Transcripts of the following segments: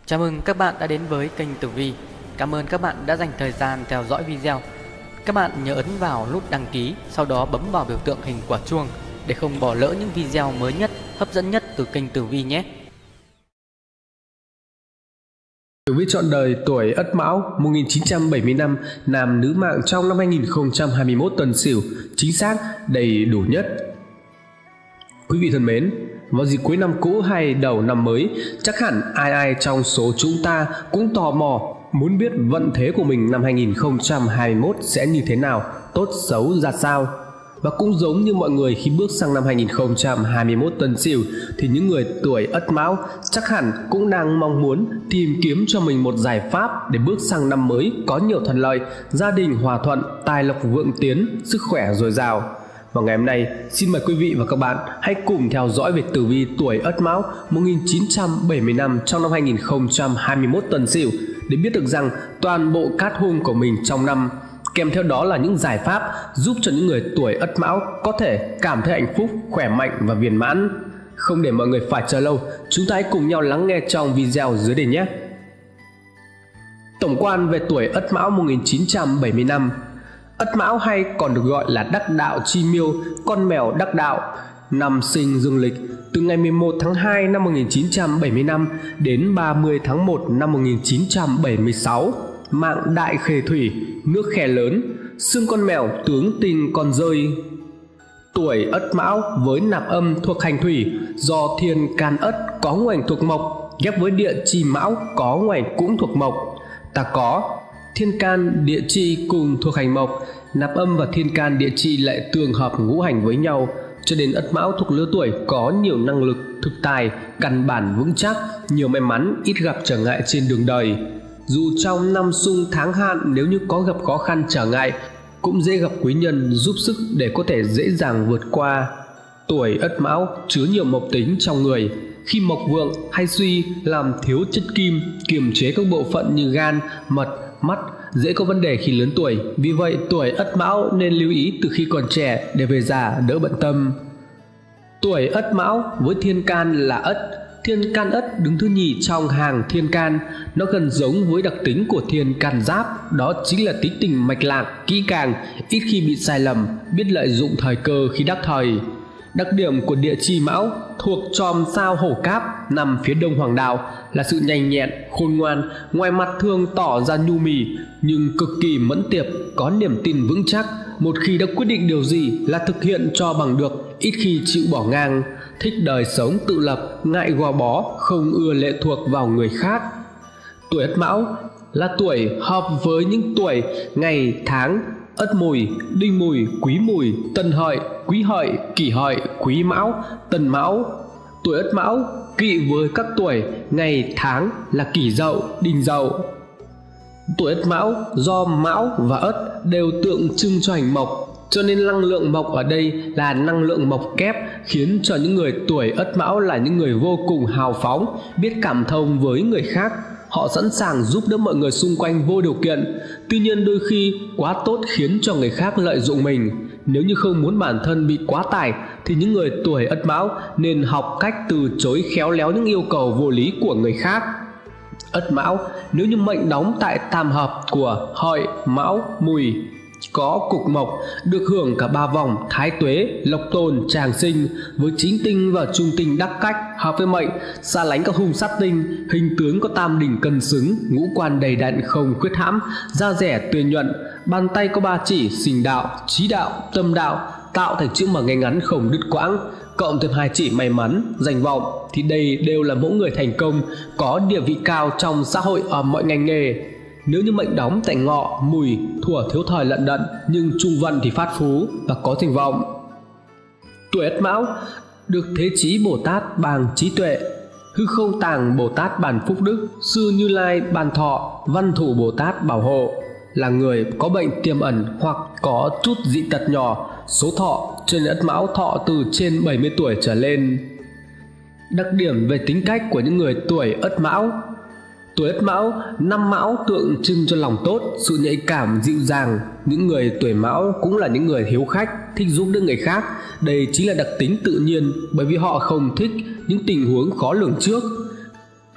Chào mừng các bạn đã đến với kênh Tử Vi. Cảm ơn các bạn đã dành thời gian theo dõi video. Các bạn nhớ ấn vào nút đăng ký, sau đó bấm vào biểu tượng hình quả chuông để không bỏ lỡ những video mới nhất, hấp dẫn nhất từ kênh Tử Vi nhé. Tử vi chọn đời tuổi Ất Mão 1975, nam nữ mạng trong năm 2021 Tân Sửu, chính xác, đầy đủ nhất. Quý vị thân mến, vào dịp cuối năm cũ hay đầu năm mới, chắc hẳn ai trong số chúng ta cũng tò mò muốn biết vận thế của mình năm 2021 sẽ như thế nào, tốt xấu ra sao. Và cũng giống như mọi người khi bước sang năm 2021 Tân Sửu thì những người tuổi Ất Mão chắc hẳn cũng đang mong muốn tìm kiếm cho mình một giải pháp để bước sang năm mới có nhiều thuận lợi, gia đình hòa thuận, tài lộc vượng tiến, sức khỏe dồi dào. Và ngày hôm nay, xin mời quý vị và các bạn hãy cùng theo dõi về tử vi tuổi Ất Mão 1975 trong năm 2021 Tân Sửu để biết được rằng toàn bộ cát hung của mình trong năm, kèm theo đó là những giải pháp giúp cho những người tuổi Ất Mão có thể cảm thấy hạnh phúc, khỏe mạnh và viên mãn. Không để mọi người phải chờ lâu, chúng ta hãy cùng nhau lắng nghe trong video dưới đây nhé. Tổng quan về tuổi Ất Mão 1975. Ất Mão hay còn được gọi là đắc đạo chi miêu, con mèo đắc đạo, năm sinh dương lịch từ ngày 11 tháng 2 năm 1975 đến 30 tháng 1 năm 1976, mạng đại khề thủy, nước khe lớn, xương con mèo tướng tinh con rơi. Tuổi Ất Mão với nạp âm thuộc hành thủy, do thiên can Ất có ngoảnh thuộc mộc ghép với địa chi Mão có ngoảnh cũng thuộc mộc, ta có thiên can địa chi cùng thuộc hành mộc, nạp âm và thiên can địa chi lại tương hợp ngũ hành với nhau, cho nên Ất Mão thuộc lứa tuổi có nhiều năng lực, thực tài, căn bản vững chắc, nhiều may mắn, ít gặp trở ngại trên đường đời. Dù trong năm xung tháng hạn, nếu như có gặp khó khăn trở ngại, cũng dễ gặp quý nhân giúp sức để có thể dễ dàng vượt qua. Tuổi Ất Mão chứa nhiều mộc tính trong người, khi mộc vượng hay suy làm thiếu chất kim, kiềm chế các bộ phận như gan, mật, mắt, dễ có vấn đề khi lớn tuổi. Vì vậy tuổi Ất Mão nên lưu ý từ khi còn trẻ để về già đỡ bận tâm. Tuổi Ất Mão với thiên can là Ất, thiên can Ất đứng thứ nhì trong hàng thiên can, nó gần giống với đặc tính của thiên can Giáp, đó chính là tính tình mạch lạc, kỹ càng, ít khi bị sai lầm, biết lợi dụng thời cơ khi đắc thời. Đặc điểm của địa chi Mão thuộc chòm sao Hổ Cáp nằm phía đông hoàng đạo là sự nhanh nhẹn, khôn ngoan, ngoài mặt thường tỏ ra nhu mì nhưng cực kỳ mẫn tiệp, có niềm tin vững chắc, một khi đã quyết định điều gì là thực hiện cho bằng được, ít khi chịu bỏ ngang, thích đời sống tự lập, ngại gò bó, không ưa lệ thuộc vào người khác. Tuổi Ất Mão là tuổi hợp với những tuổi ngày tháng Ất Mùi, Đinh Mùi, Quý Mùi, Tân Hợi, Quý Hợi, Kỷ Hợi, Quý Mão, Tân Mão. Tuổi Ất Mão kỵ với các tuổi ngày tháng là Kỷ Dậu, Đinh Dậu. Tuổi Ất Mão do Mão và Ất đều tượng trưng cho hành mộc, cho nên năng lượng mộc ở đây là năng lượng mộc kép, khiến cho những người tuổi Ất Mão là những người vô cùng hào phóng, biết cảm thông với người khác. Họ sẵn sàng giúp đỡ mọi người xung quanh vô điều kiện. Tuy nhiên đôi khi quá tốt khiến cho người khác lợi dụng mình. Nếu như không muốn bản thân bị quá tải thì những người tuổi Ất Mão nên học cách từ chối khéo léo những yêu cầu vô lý của người khác. Ất Mão nếu như mệnh đóng tại tam hợp của Hợi, Mão, Mùi có cục mộc, được hưởng cả ba vòng thái tuế, lộc tồn, tràng sinh, với chính tinh và trung tinh đắc cách hợp với mệnh, xa lánh các hung sát tinh, hình tướng có tam đỉnh cân xứng, ngũ quan đầy đặn không khuyết hãm, da rẻ tươi nhuận, bàn tay có ba chỉ sinh đạo, trí đạo, tâm đạo, tạo thành chữ M ngay ngắn không đứt quãng, cộng thêm hai chỉ may mắn, danh vọng, thì đây đều là mẫu người thành công, có địa vị cao trong xã hội ở mọi ngành nghề. Nếu như mệnh đóng tại Ngọ, Mùi, Thủa thiếu thời lận đận nhưng trung vận thì phát phú và có danh vọng. Tuổi Ất Mão được Thế Chí Bồ Tát ban trí tuệ, Hư Không Tàng Bồ Tát ban phúc đức, Sư Như Lai ban thọ, Văn Thủ Bồ Tát bảo hộ. Là người có bệnh tiềm ẩn hoặc có chút dị tật nhỏ, số thọ trên Ất Mão thọ từ trên 70 tuổi trở lên. Đặc điểm về tính cách của những người tuổi Ất Mão. Tuổi Ất Mão, năm Mão tượng trưng cho lòng tốt, sự nhạy cảm, dịu dàng. Những người tuổi Mão cũng là những người hiếu khách, thích giúp đỡ người khác. Đây chính là đặc tính tự nhiên, bởi vì họ không thích những tình huống khó lường trước.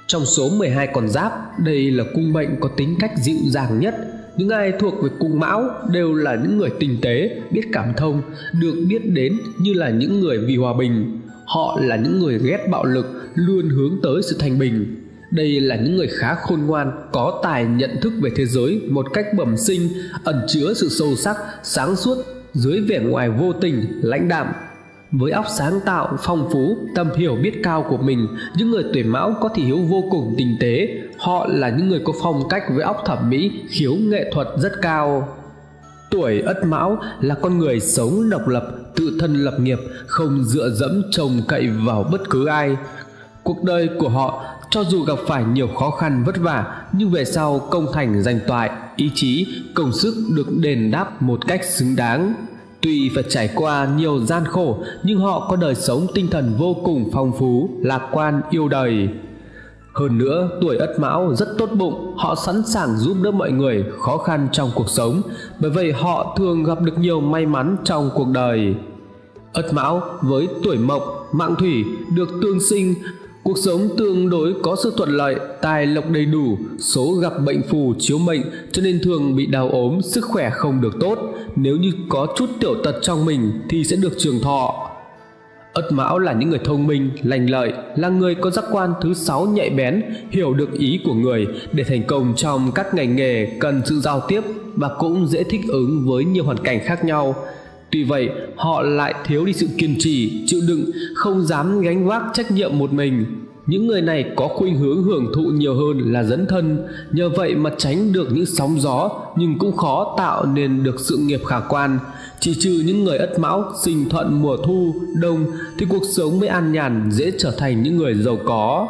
Trong số 12 con giáp, đây là cung mệnh có tính cách dịu dàng nhất. Những ai thuộc về cung Mão đều là những người tinh tế, biết cảm thông, được biết đến như là những người vì hòa bình. Họ là những người ghét bạo lực, luôn hướng tới sự thanh bình. Đây là những người khá khôn ngoan, có tài nhận thức về thế giới một cách bẩm sinh, ẩn chứa sự sâu sắc, sáng suốt dưới vẻ ngoài vô tình, lãnh đạm. Với óc sáng tạo, phong phú, tầm hiểu biết cao của mình, những người tuổi Mão có thị hiếu vô cùng tinh tế. Họ là những người có phong cách với óc thẩm mỹ, khiếu nghệ thuật rất cao. Tuổi Ất Mão là con người sống độc lập, tự thân lập nghiệp, không dựa dẫm trông cậy vào bất cứ ai. Cuộc đời của họ cho dù gặp phải nhiều khó khăn vất vả, nhưng về sau công thành danh toại, ý chí, công sức được đền đáp một cách xứng đáng. Tuy phải trải qua nhiều gian khổ, nhưng họ có đời sống tinh thần vô cùng phong phú, lạc quan, yêu đời. Hơn nữa, tuổi Ất Mão rất tốt bụng, họ sẵn sàng giúp đỡ mọi người khó khăn trong cuộc sống, bởi vậy họ thường gặp được nhiều may mắn trong cuộc đời. Ất Mão với tuổi Mộc, mạng Thủy được tương sinh, cuộc sống tương đối có sự thuận lợi, tài lộc đầy đủ, số gặp bệnh phù chiếu mệnh, cho nên thường bị đau ốm, sức khỏe không được tốt. Nếu như có chút tiểu tật trong mình thì sẽ được trường thọ. Ất Mão là những người thông minh, lành lợi, là người có giác quan thứ 6 nhạy bén, hiểu được ý của người để thành công trong các ngành nghề cần sự giao tiếp và cũng dễ thích ứng với nhiều hoàn cảnh khác nhau. Tuy vậy, họ lại thiếu đi sự kiên trì, chịu đựng, không dám gánh vác trách nhiệm một mình. Những người này có khuynh hướng hưởng thụ nhiều hơn là dấn thân, nhờ vậy mà tránh được những sóng gió, nhưng cũng khó tạo nên được sự nghiệp khả quan. Chỉ trừ những người Ất Mão sinh thuận mùa thu, đông thì cuộc sống mới an nhàn, dễ trở thành những người giàu có.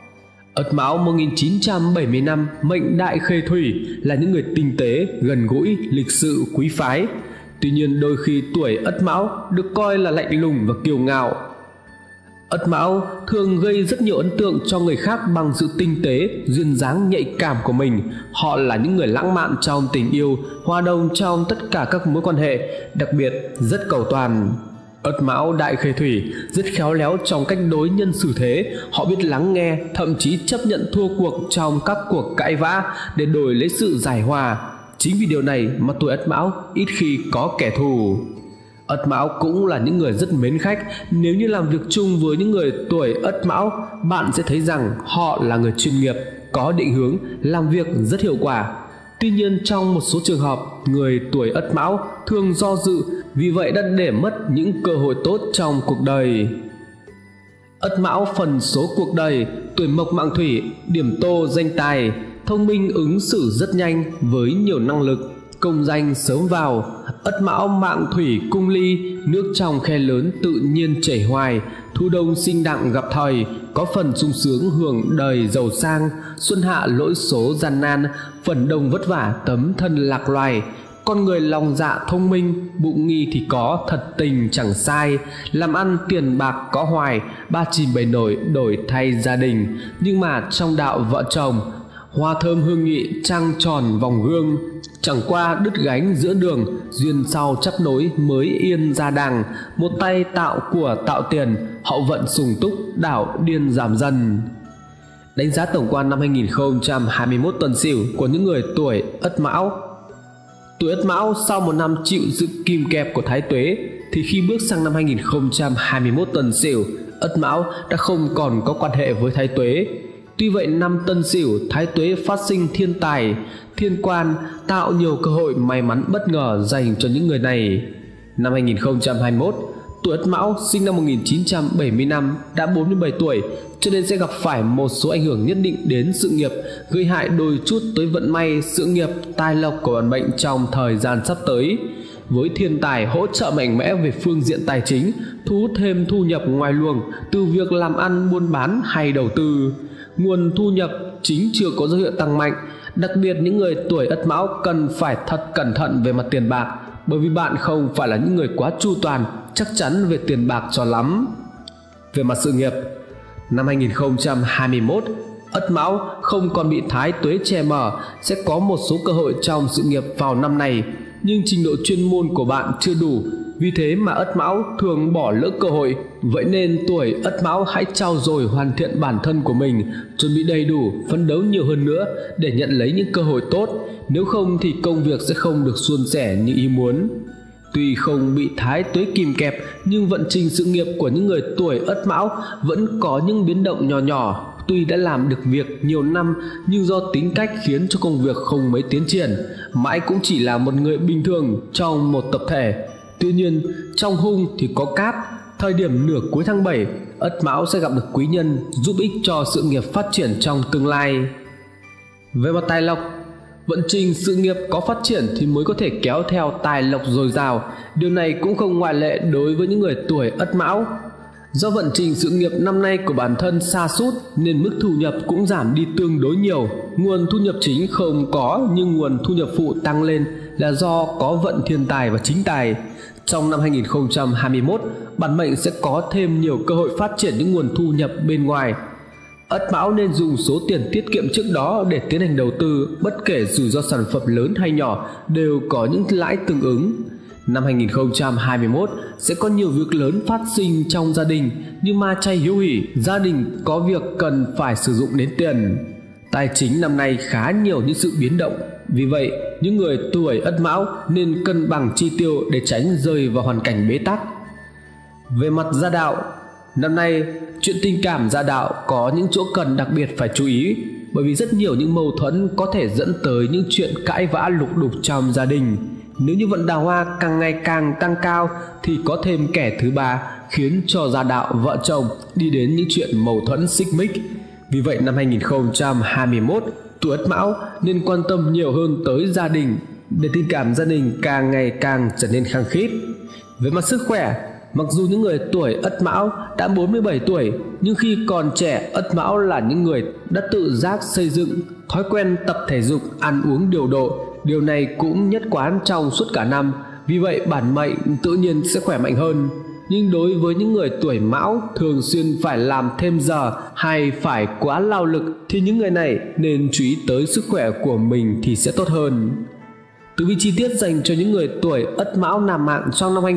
Ất Mão 1970 năm, mệnh Đại Khê Thủy, là những người tinh tế, gần gũi, lịch sự, quý phái. Tuy nhiên đôi khi tuổi Ất Mão được coi là lạnh lùng và kiêu ngạo. Ất Mão thường gây rất nhiều ấn tượng cho người khác bằng sự tinh tế, duyên dáng nhạy cảm của mình. Họ là những người lãng mạn trong tình yêu, hòa đồng trong tất cả các mối quan hệ, đặc biệt rất cầu toàn. Ất Mão Đại Khê Thủy rất khéo léo trong cách đối nhân xử thế, họ biết lắng nghe, thậm chí chấp nhận thua cuộc trong các cuộc cãi vã để đổi lấy sự giải hòa. Chính vì điều này mà tuổi Ất Mão ít khi có kẻ thù. Ất Mão cũng là những người rất mến khách. Nếu như làm việc chung với những người tuổi Ất Mão, bạn sẽ thấy rằng họ là người chuyên nghiệp, có định hướng, làm việc rất hiệu quả. Tuy nhiên trong một số trường hợp, người tuổi Ất Mão thường do dự, vì vậy đã để mất những cơ hội tốt trong cuộc đời. Ất Mão phần số cuộc đời: tuổi Mộc mạng Thủy, điểm tô danh tài, thông minh ứng xử rất nhanh với nhiều năng lực, công danh sớm vào. Ất Mão mạng Thủy cung Ly, nước trong khe lớn tự nhiên chảy hoài, thu đông sinh đặng gặp thời, có phần sung sướng hưởng đời giàu sang, xuân hạ lỗi số gian nan, phần đông vất vả tấm thân lạc loài. Con người lòng dạ thông minh, bụng nghi thì có, thật tình chẳng sai, làm ăn tiền bạc có hoài, ba chìm bầy nổi đổi thay gia đình. Nhưng mà trong đạo vợ chồng, hoa thơm hương nghị trăng tròn vòng gương, chẳng qua đứt gánh giữa đường, duyên sau chấp nối mới yên ra đàng. Một tay tạo của tạo tiền, hậu vận sùng túc, đảo điên giảm dần. Đánh giá tổng quan năm 2021 Tân Sửu của những người tuổi Ất Mão. Tuổi Ất Mão sau một năm chịu sự kìm kẹp của Thái Tuế thì khi bước sang năm 2021 Tân Sửu, Ất Mão đã không còn có quan hệ với Thái Tuế. Tuy vậy năm Tân Sửu, Thái Tuế phát sinh thiên tài, thiên quan, tạo nhiều cơ hội may mắn bất ngờ dành cho những người này. Năm 2021, tuổi Ất Mão sinh năm 1975 đã 47 tuổi, cho nên sẽ gặp phải một số ảnh hưởng nhất định đến sự nghiệp, gây hại đôi chút tới vận may, sự nghiệp, tài lộc của bản mệnh trong thời gian sắp tới. Với thiên tài hỗ trợ mạnh mẽ về phương diện tài chính, thu hút thêm thu nhập ngoài luồng từ việc làm ăn, buôn bán hay đầu tư. Nguồn thu nhập chính chưa có dấu hiệu tăng mạnh. Đặc biệt những người tuổi Ất Mão cần phải thật cẩn thận về mặt tiền bạc, bởi vì bạn không phải là những người quá chu toàn, chắc chắn về tiền bạc cho lắm. Về mặt sự nghiệp, năm 2021, Ất Mão không còn bị Thái Tuế che mờ, sẽ có một số cơ hội trong sự nghiệp vào năm này, nhưng trình độ chuyên môn của bạn chưa đủ. Vì thế mà Ất Mão thường bỏ lỡ cơ hội, Vậy nên tuổi Ất Mão hãy trau dồi hoàn thiện bản thân của mình, chuẩn bị đầy đủ, phấn đấu nhiều hơn nữa để nhận lấy những cơ hội tốt, nếu không thì công việc sẽ không được suôn sẻ như ý muốn. Tuy không bị thái tuế kìm kẹp, nhưng vận trình sự nghiệp của những người tuổi Ất Mão vẫn có những biến động nhỏ nhỏ. Tuy đã làm được việc nhiều năm, nhưng do tính cách khiến cho công việc không mấy tiến triển, mãi cũng chỉ là một người bình thường trong một tập thể. Tuy nhiên, trong hung thì có cát, thời điểm nửa cuối tháng 7, Ất Mão sẽ gặp được quý nhân giúp ích cho sự nghiệp phát triển trong tương lai. Về mặt tài lộc, vận trình sự nghiệp có phát triển thì mới có thể kéo theo tài lộc dồi dào. Điều này cũng không ngoại lệ đối với những người tuổi Ất Mão. Do vận trình sự nghiệp năm nay của bản thân sa sút nên mức thu nhập cũng giảm đi tương đối nhiều. Nguồn thu nhập chính không có, nhưng nguồn thu nhập phụ tăng lên là do có vận thiên tài và chính tài. Trong năm 2021, bản mệnh sẽ có thêm nhiều cơ hội phát triển những nguồn thu nhập bên ngoài. Ất Mão nên dùng số tiền tiết kiệm trước đó để tiến hành đầu tư, bất kể rủi ro sản phẩm lớn hay nhỏ đều có những lãi tương ứng. Năm 2021 sẽ có nhiều việc lớn phát sinh trong gia đình như ma chay hiếu hỉ, gia đình có việc cần phải sử dụng đến tiền. Tài chính năm nay khá nhiều những sự biến động, vì vậy những người tuổi Ất Mão nên cân bằng chi tiêu để tránh rơi vào hoàn cảnh bế tắc. Về mặt gia đạo, năm nay chuyện tình cảm gia đạo có những chỗ cần đặc biệt phải chú ý, bởi vì rất nhiều những mâu thuẫn có thể dẫn tới những chuyện cãi vã lục đục trong gia đình. Nếu như vận đào hoa càng ngày càng tăng cao thì có thêm kẻ thứ ba khiến cho gia đạo vợ chồng đi đến những chuyện mâu thuẫn xích mích. Vì vậy năm 2021, tuổi Ất Mão nên quan tâm nhiều hơn tới gia đình để tình cảm gia đình càng ngày càng trở nên khăng khít. Về mặt sức khỏe, mặc dù những người tuổi Ất Mão đã 47 tuổi, nhưng khi còn trẻ, Ất Mão là những người đã tự giác xây dựng thói quen tập thể dục, ăn uống điều độ. Điều này cũng nhất quán trong suốt cả năm, vì vậy bản mệnh tự nhiên sẽ khỏe mạnh hơn. Nhưng đối với những người tuổi Mão thường xuyên phải làm thêm giờ hay phải quá lao lực thì những người này nên chú ý tới sức khỏe của mình thì sẽ tốt hơn. Tử vi chi tiết dành cho những người tuổi Ất Mão nam mạng trong năm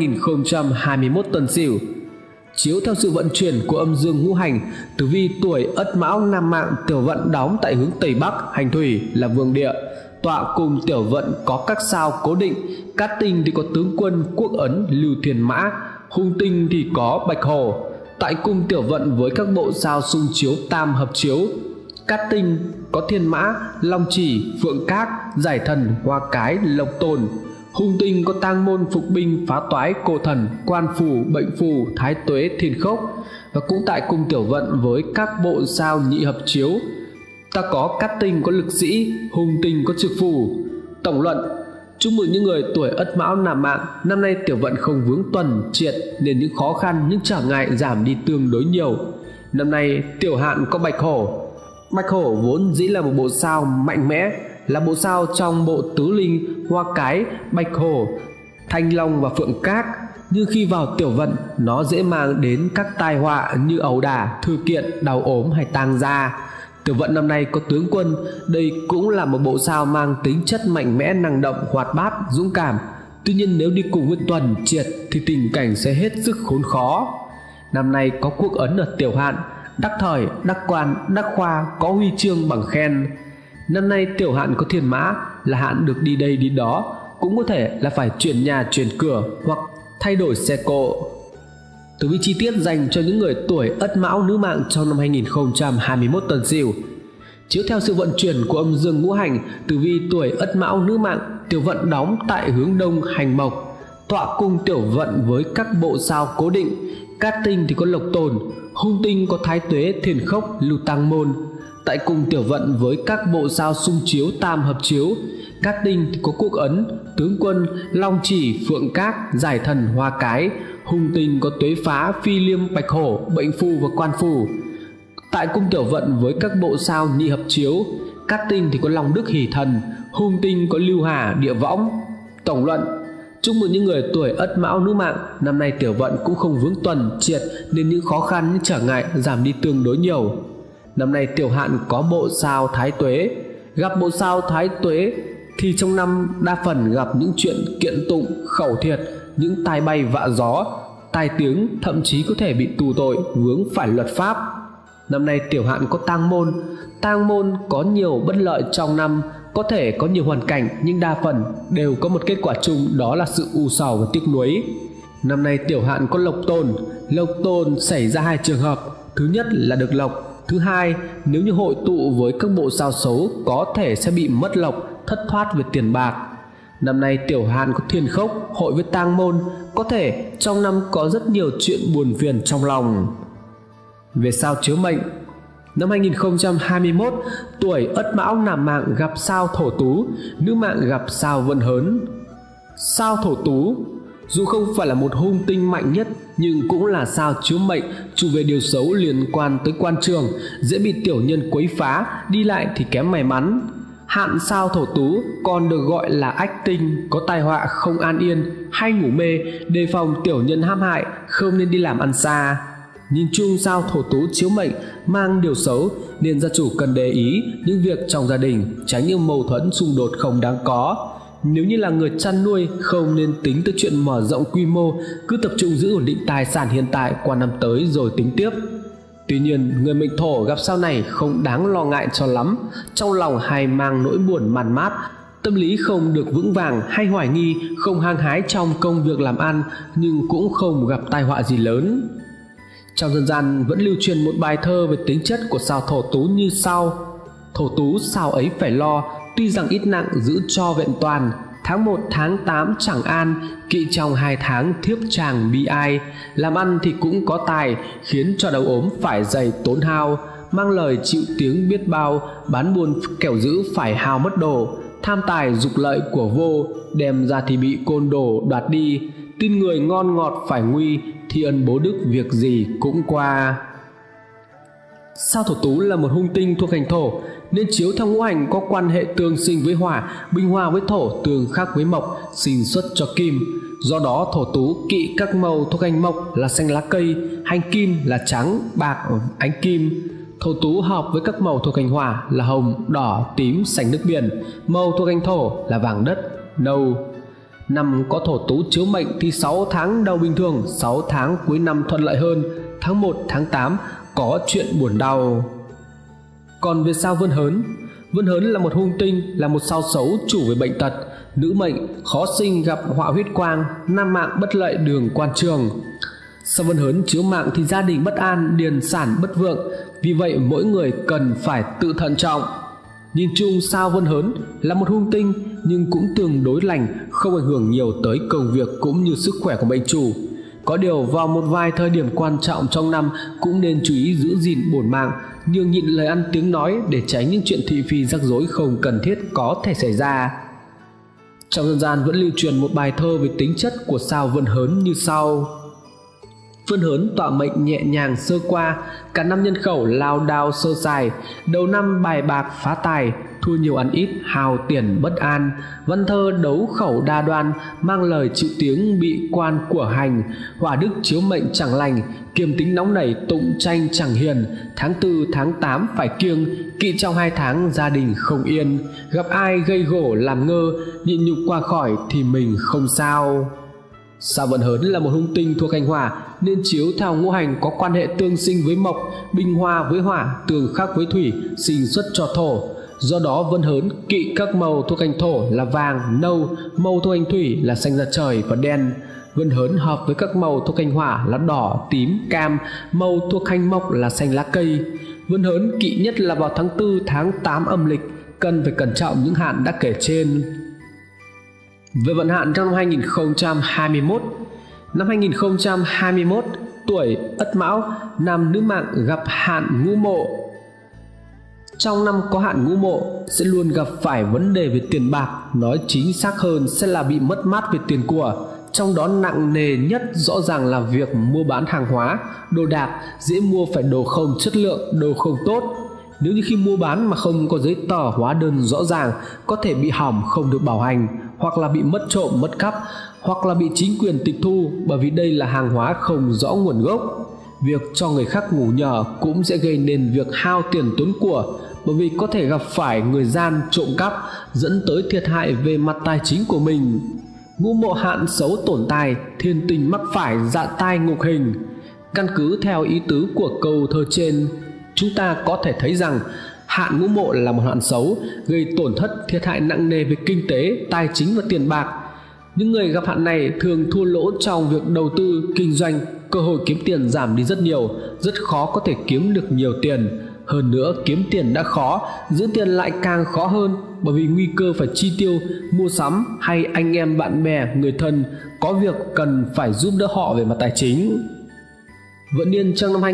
2021 Tân Sửu. Chiếu theo sự vận chuyển của âm dương ngũ hành, tử vi tuổi Ất Mão nam mạng tiểu vận đóng tại hướng Tây Bắc hành thủy là vương địa. Tọa cùng tiểu vận có các sao cố định, cát tinh thì có tướng quân Quốc Ấn Lưu Thiên Mã, hung tinh thì có Bạch Hổ. Tại cung tiểu vận với các bộ sao xung chiếu tam hợp chiếu, cát tinh có Thiên Mã, Long Chỉ, Phượng Cát, Giải Thần, Hoa Cái, Lộc Tồn. Hung tinh có Tang Môn, Phục Binh, Phá Toái, Cô Thần, Quan Phù, Bệnh Phù, Thái Tuế, Thiên Khốc. Và cũng tại cung tiểu vận với các bộ sao nhị hợp chiếu, ta có cát tinh có Lực Sĩ, hung tinh có Trực Phù. Tổng luận, chúc mừng những người tuổi Ất Mão nam mạng, năm nay tiểu vận không vướng tuần triệt nên những khó khăn, những trở ngại giảm đi tương đối nhiều. Năm nay tiểu hạn có Bạch Hổ. Bạch Hổ vốn dĩ là một bộ sao mạnh mẽ, là bộ sao trong bộ tứ linh Hoa Cái, Bạch Hổ, Thanh Long và Phượng Cát, nhưng khi vào tiểu vận nó dễ mang đến các tai họa như ẩu đả, thư kiện, đau ốm hay tang gia. Tiểu vận năm nay có tướng quân, đây cũng là một bộ sao mang tính chất mạnh mẽ, năng động, hoạt bát, dũng cảm. Tuy nhiên nếu đi cùng với tuần triệt thì tình cảnh sẽ hết sức khốn khó. Năm nay có Quốc Ấn ở tiểu hạn, đắc thời, đắc quan, đắc khoa, có huy chương bằng khen. Năm nay tiểu hạn có Thiên Mã là hạn được đi đây đi đó, cũng có thể là phải chuyển nhà chuyển cửa hoặc thay đổi xe cộ. Tử vi chi tiết dành cho những người tuổi Ất Mão nữ mạng trong năm 2021 Tân Sửu. Chiếu theo sự vận chuyển của âm dương ngũ hành, tử vi tuổi Ất Mão nữ mạng tiểu vận đóng tại hướng Đông hành mộc. Tọa cung tiểu vận với các bộ sao cố định, cát tinh thì có Lộc Tồn, hung tinh có Thái Tuế, Thiên Khốc, Lưu Tang Môn. Tại cung tiểu vận với các bộ sao xung chiếu tam hợp chiếu, cát tinh thì có Quốc Ấn, tướng quân, Long Chỉ, Phượng Cát, Giải Thần, Hoa Cái, hung tinh có Tuế Phá, Phi Liêm, Bạch Hổ, Bệnh Phù và Quan Phù. Tại cung tiểu vận với các bộ sao nhị hợp chiếu, cát tinh thì có Long Đức Hỷ Thần, hung tinh có Lưu Hà, Địa Võng. Tổng luận, chúc mừng những người tuổi Ất Mão nữ mạng, năm nay tiểu vận cũng không vướng tuần triệt nên những khó khăn, những trở ngại giảm đi tương đối nhiều. Năm nay tiểu hạn có bộ sao Thái Tuế. Gặp bộ sao Thái Tuế thì trong năm đa phần gặp những chuyện kiện tụng, khẩu thiệt, những tai bay vạ gió, tai tiếng, thậm chí có thể bị tù tội, vướng phải luật pháp. Năm nay Tiểu Hạn có tang môn có nhiều bất lợi trong năm, có thể có nhiều hoàn cảnh nhưng đa phần đều có một kết quả chung, đó là sự u sầu và tiếc nuối. Năm nay Tiểu Hạn có lộc tồn xảy ra hai trường hợp. Thứ nhất là được lộc, thứ hai nếu như hội tụ với các bộ sao xấu có thể sẽ bị mất lộc, thất thoát về tiền bạc. Năm nay Tiểu Hạn có thiên khốc hội với tang môn, có thể trong năm có rất nhiều chuyện buồn phiền trong lòng. Về sao chiếu mệnh, năm 2021, tuổi Ất Mão nam mạng gặp sao Thổ Tú, nữ mạng gặp sao Vận Hớn. Sao Thổ Tú dù không phải là một hung tinh mạnh nhất nhưng cũng là sao chiếu mệnh chủ về điều xấu liên quan tới quan trường, dễ bị tiểu nhân quấy phá, đi lại thì kém may mắn. Hạn sao Thổ Tú còn được gọi là ách tinh, có tai họa không an yên, hay ngủ mê, đề phòng tiểu nhân hãm hại, không nên đi làm ăn xa. Nhìn chung sao Thổ Tú chiếu mệnh mang điều xấu nên gia chủ cần để ý những việc trong gia đình, tránh những mâu thuẫn xung đột không đáng có. Nếu như là người chăn nuôi không nên tính tới chuyện mở rộng quy mô, cứ tập trung giữ ổn định tài sản hiện tại qua năm tới rồi tính tiếp. Tuy nhiên, người mệnh Thổ gặp sao này không đáng lo ngại cho lắm, trong lòng hay mang nỗi buồn man mát, tâm lý không được vững vàng hay hoài nghi, không hăng hái trong công việc làm ăn nhưng cũng không gặp tai họa gì lớn. Trong dân gian vẫn lưu truyền một bài thơ về tính chất của sao Thổ Tú như sau: Thổ Tú sao ấy phải lo, tuy rằng ít nặng giữ cho vẹn toàn. Tháng 1 tháng 8 chẳng an, kỵ trong 2 tháng thiếp chàng bi ai. Làm ăn thì cũng có tài, khiến cho đầu ốm phải dày tốn hao. Mang lời chịu tiếng biết bao, bán buôn kẻo giữ phải hao mất đồ. Tham tài dục lợi của vô, đem ra thì bị côn đồ đoạt đi. Tin người ngon ngọt phải nguy, thi ân bố đức việc gì cũng qua. Sao Thổ Tú là một hung tinh thuộc hành Thổ, nên chiếu theo ngũ hành có quan hệ tương sinh với hỏa, bình hòa với thổ, tương khắc với mộc, sinh xuất cho kim. Do đó Thổ Tú kỵ các màu thuộc hành mộc là xanh lá cây, hành kim là trắng, bạc, ánh kim. Thổ Tú hợp với các màu thuộc hành hỏa là hồng, đỏ, tím, xanh nước biển. Màu thuộc hành thổ là vàng đất, nâu. Năm có Thổ Tú chiếu mệnh thì 6 tháng đầu bình thường, 6 tháng cuối năm thuận lợi hơn. Tháng 1, tháng 8 có chuyện buồn đau. Còn về sao Vân Hớn là một hung tinh, là một sao xấu chủ về bệnh tật, nữ mệnh khó sinh gặp họa huyết quang, nam mạng bất lợi đường quan trường. Sao Vân Hớn chiếu mạng thì gia đình bất an, điền sản bất vượng, vì vậy mỗi người cần phải tự thận trọng. Nhìn chung sao Vân Hớn là một hung tinh nhưng cũng tương đối lành, không ảnh hưởng nhiều tới công việc cũng như sức khỏe của mệnh chủ. Có điều vào một vài thời điểm quan trọng trong năm cũng nên chú ý giữ gìn bổn mạng, nhường nhịn lời ăn tiếng nói để tránh những chuyện thị phi rắc rối không cần thiết có thể xảy ra. Trong dân gian vẫn lưu truyền một bài thơ về tính chất của sao Vân Hớn như sau: Vân Hớn tọa mệnh nhẹ nhàng sơ qua, cả năm nhân khẩu lao đao sơ sài, đầu năm bài bạc phá tài, thua nhiều ăn ít hao tiền bất an. Văn thơ đấu khẩu đa đoan, mang lời chịu tiếng bị quan của hành. Hỏa đức chiếu mệnh chẳng lành, kiềm tính nóng nảy tụng tranh chẳng hiền. Tháng 4 tháng 8 phải kiêng, kỵ trong 2 tháng gia đình không yên. Gặp ai gây gổ làm ngơ, nhịn nhục qua khỏi thì mình không sao. Sao Vận Hớn là một hung tinh thuộc hành hỏa nên chiếu theo ngũ hành có quan hệ tương sinh với mộc, bình hòa với hỏa, tương khắc với thủy, sinh xuất cho thổ. Do đó Vân Hớn kỵ các màu thuộc hành thổ là vàng, nâu, màu thuộc hành thủy là xanh da trời và đen. Vân Hớn hợp với các màu thuộc hành hỏa là đỏ, tím, cam, màu thuộc hành mộc là xanh lá cây. Vân Hớn kỵ nhất là vào tháng 4 tháng 8 âm lịch, cần phải cẩn trọng những hạn đã kể trên. Về vận hạn trong năm 2021. Năm 2021, tuổi Ất Mão, nam nữ mạng gặp hạn Ngũ Mộ. Trong năm có hạn Ngũ Mộ sẽ luôn gặp phải vấn đề về tiền bạc, nói chính xác hơn sẽ là bị mất mát về tiền của. Trong đó nặng nề nhất rõ ràng là việc mua bán hàng hóa, đồ đạc, dễ mua phải đồ không chất lượng, đồ không tốt. Nếu như khi mua bán mà không có giấy tờ hóa đơn rõ ràng, có thể bị hỏng không được bảo hành, hoặc là bị mất trộm mất cắp, hoặc là bị chính quyền tịch thu, bởi vì đây là hàng hóa không rõ nguồn gốc. Việc cho người khác ngủ nhờ cũng sẽ gây nên việc hao tiền tốn của, bởi vì có thể gặp phải người gian trộm cắp, dẫn tới thiệt hại về mặt tài chính của mình. Ngũ mộ hạn xấu tổn tài, thiên tình mắc phải dạ tai ngục hình. Căn cứ theo ý tứ của câu thơ trên, chúng ta có thể thấy rằng hạn ngũ mộ là một hạn xấu, gây tổn thất thiệt hại nặng nề về kinh tế, tài chính và tiền bạc. Những người gặp hạn này thường thua lỗ trong việc đầu tư, kinh doanh, cơ hội kiếm tiền giảm đi rất nhiều, rất khó có thể kiếm được nhiều tiền. Hơn nữa, kiếm tiền đã khó, giữ tiền lại càng khó hơn, bởi vì nguy cơ phải chi tiêu, mua sắm hay anh em bạn bè, người thân có việc cần phải giúp đỡ họ về mặt tài chính. Vận niên trong năm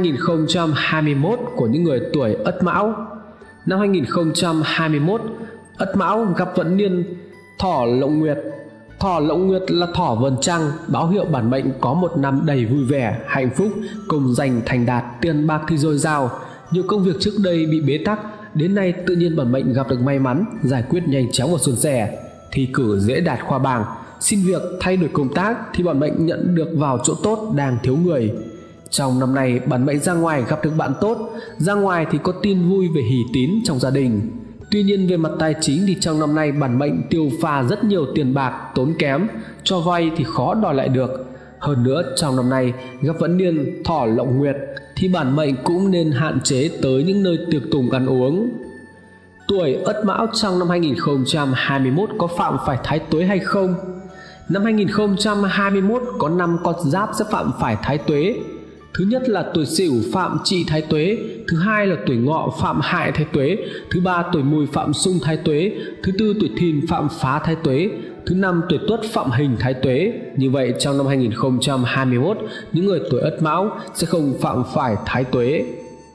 2021 của những người tuổi Ất Mão. Năm 2021, Ất Mão gặp vận niên Thỏ Lộng Nguyệt. Thỏ Lộng Nguyệt là thỏ vầng trăng, báo hiệu bản mệnh có một năm đầy vui vẻ, hạnh phúc, công danh thành đạt, tiền bạc thì dồi dào. Nhiều công việc trước đây bị bế tắc, đến nay tự nhiên bản mệnh gặp được may mắn, giải quyết nhanh chóng và suôn sẻ. Thi cử dễ đạt khoa bảng, xin việc thay đổi công tác thì bản mệnh nhận được vào chỗ tốt đang thiếu người. Trong năm nay, bản mệnh ra ngoài gặp được bạn tốt, ra ngoài thì có tin vui về hỷ tín trong gia đình. Tuy nhiên về mặt tài chính thì trong năm nay bản mệnh tiêu pha rất nhiều tiền bạc, tốn kém, cho vay thì khó đòi lại được. Hơn nữa trong năm nay gặp vận niên Thỏ Lộng Nguyệt thì bản mệnh cũng nên hạn chế tới những nơi tiệc tùng ăn uống. Tuổi Ất Mão trong năm 2021 có phạm phải thái tuế hay không? Năm 2021 có 5 con giáp sẽ phạm phải thái tuế. Thứ nhất là tuổi Sửu phạm trị thái tuế, thứ hai là tuổi Ngọ phạm hại thái tuế, thứ ba tuổi Mùi phạm xung thái tuế, thứ tư tuổi Thìn phạm phá thái tuế, thứ năm tuổi Tuất phạm hình thái tuế. Như vậy trong năm 2021, những người tuổi Ất Mão sẽ không phạm phải thái tuế.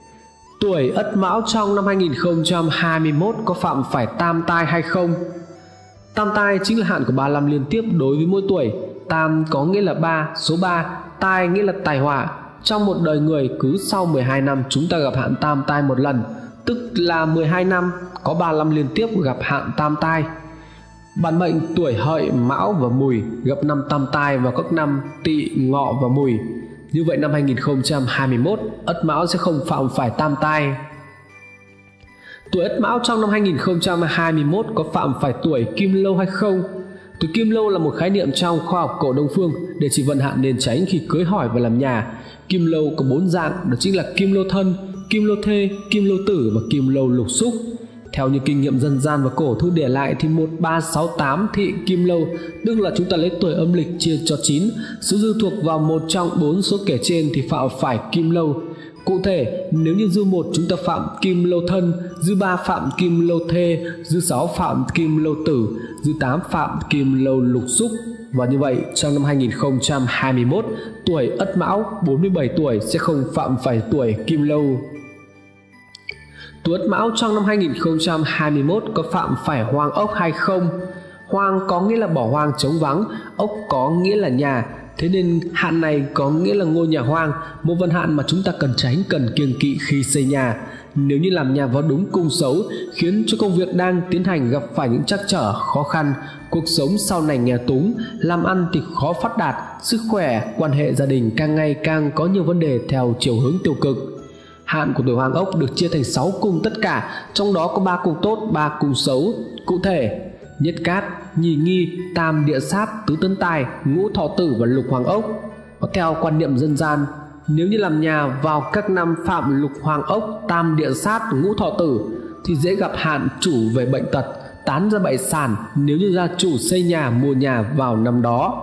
Tuổi Ất Mão trong năm 2021 có phạm phải tam tai hay không? Tam tai chính là hạn của 35 liên tiếp đối với mỗi tuổi. Tam có nghĩa là 3, số 3, tai nghĩa là tài họa. Trong một đời người, cứ sau 12 năm chúng ta gặp hạn tam tai một lần, tức là 12 năm có 35 liên tiếp gặp hạn tam tai. Bản mệnh tuổi Hợi, Mão và Mùi gặp năm tam tai vào các năm Tỵ, Ngọ và Mùi. Như vậy năm 2021, Ất Mão sẽ không phạm phải tam tai. Tuổi Ất Mão trong năm 2021 có phạm phải tuổi Kim Lâu hay không? Tuổi Kim Lâu là một khái niệm trong khoa học cổ Đông phương để chỉ vận hạn nên tránh khi cưới hỏi và làm nhà. Kim Lâu có 4 dạng, đó chính là Kim Lâu thân, Kim Lâu thê, Kim Lâu tử và Kim Lâu lục xúc. Theo như kinh nghiệm dân gian và cổ thư để lại thì 1368 thị Kim Lâu, tức là chúng ta lấy tuổi âm lịch chia cho 9, số dư thuộc vào một trong 4 số kể trên thì phạm phải Kim Lâu. Cụ thể, nếu như dư 1 chúng ta phạm Kim Lâu thân, dư 3 phạm Kim Lâu thê, dư 6 phạm Kim Lâu tử, dư 8 phạm Kim Lâu lục xúc. Và như vậy, trong năm 2021, tuổi Ất Mão 47 tuổi sẽ không phạm phải tuổi Kim Lâu. Tuổi Ất Mão trong năm 2021 có phạm phải hoang ốc hay không? Hoang có nghĩa là bỏ hoang trống vắng, ốc có nghĩa là nhà. Thế nên hạn này có nghĩa là ngôi nhà hoang, một vận hạn mà chúng ta cần tránh, cần kiêng kỵ khi xây nhà. Nếu như làm nhà vào đúng cung xấu, khiến cho công việc đang tiến hành gặp phải những trắc trở, khó khăn, cuộc sống sau này nghèo túng, làm ăn thì khó phát đạt, sức khỏe, quan hệ gia đình càng ngày càng có nhiều vấn đề theo chiều hướng tiêu cực. Hạn của tuổi Hoang Ốc được chia thành 6 cung tất cả, trong đó có 3 cung tốt, 3 cung xấu. Cụ thể, Nhất Cát, Nhì Nghi, Tam Địa Sát, Tứ Tấn Tài, Ngũ Thọ Tử và Lục Hoàng Ốc. Và theo quan niệm dân gian, nếu như làm nhà vào các năm phạm Lục Hoàng Ốc, Tam Địa Sát, Ngũ Thọ Tử thì dễ gặp hạn chủ về bệnh tật, tán ra bại sản nếu như gia chủ xây nhà, mua nhà vào năm đó.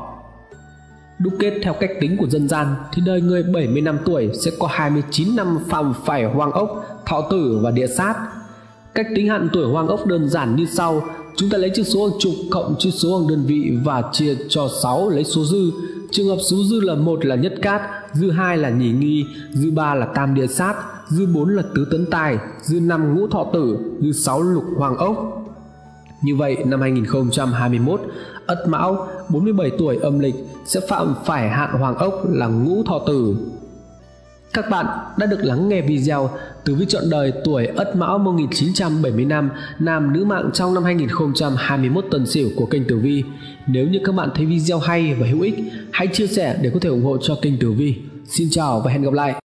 Đúc kết theo cách tính của dân gian thì đời người 70 năm tuổi sẽ có 29 năm phạm phải Hoang Ốc, Thọ Tử và Địa Sát. Cách tính hạn tuổi Hoang Ốc đơn giản như sau: chúng ta lấy chữ số hàng chục cộng chữ số hàng đơn vị và chia cho 6 lấy số dư. Trường hợp số dư là 1 là Nhất Cát, dư 2 là Nhì Nghi, dư 3 là Tam Địa Sát, dư 4 là Tứ Tấn Tài, dư 5 Ngũ Thọ Tử, dư 6 Lục Hoàng Ốc. Như vậy năm 2021, Ất Mão 47 tuổi âm lịch sẽ phạm phải hạn Hoàng Ốc là Ngũ Thọ Tử. Các bạn đã được lắng nghe video Tử vi chọn đời tuổi Ất Mão 1975 nam nữ mạng trong năm 2021 Tân Sửu của kênh Tử Vi. Nếu như các bạn thấy video hay và hữu ích, hãy chia sẻ để có thể ủng hộ cho kênh Tử Vi. Xin chào và hẹn gặp lại.